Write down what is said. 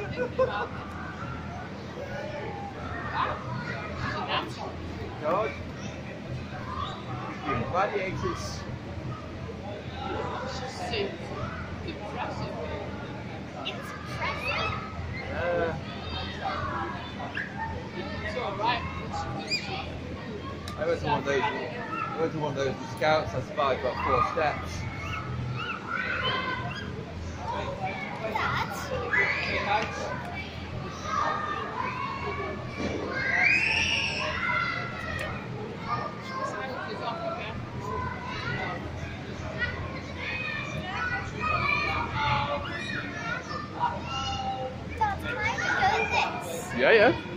God. Doing gladiators. Impressive. It's alright. I went to one of those with scouts. I survived about 4 steps. Dad, can I do this? Yeah.